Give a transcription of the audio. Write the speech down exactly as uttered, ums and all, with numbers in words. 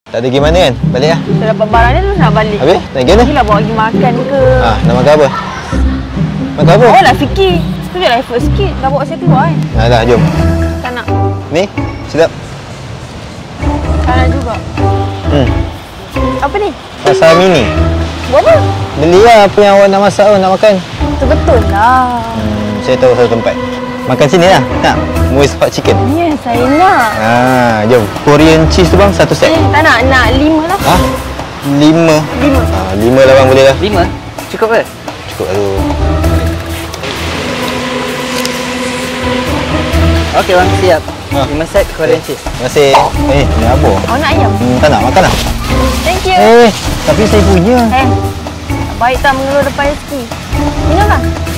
Tak ada pergi mana kan? Balik lah. Dah dapat barang ni terus nak balik. Habis? Nak pergi mana? Pergilah bawa pergi makan ke. Ah, nak makan apa? Makan apa? Oh lah fikir. Sekejap lah effort sikit. Dah bawa saya keluar kan. Nah, dah, jom. Tak nak. Ni, sedap. Tak nak juga. Hmm. Apa ni? Pasar mini. Buat apa? Belilah apa yang awak nak masak, awak nak makan. Betul-betul lah. Hmm, saya tahu satu tempat. Makan sini lah. Nak? Moist hot chicken. Ya, saya nak. Ah, jom. Korean cheese tu bang, satu set. Eh, tak nak. Nak lima lah. Ah, lima. Lima. Ah, lima lah bang, boleh lah. Lima? Cukup ke? Cukup lah tu. Okey bang, siap. Ha. Lima set Korean cheese. Terima kasih. Eh, ni apa? Awak nak ayam? Hmm, tak nak makan lah. Thank you. Eh, tapi saya punya. Eh, baik tak mengeluh depan rezeki. Minum lah.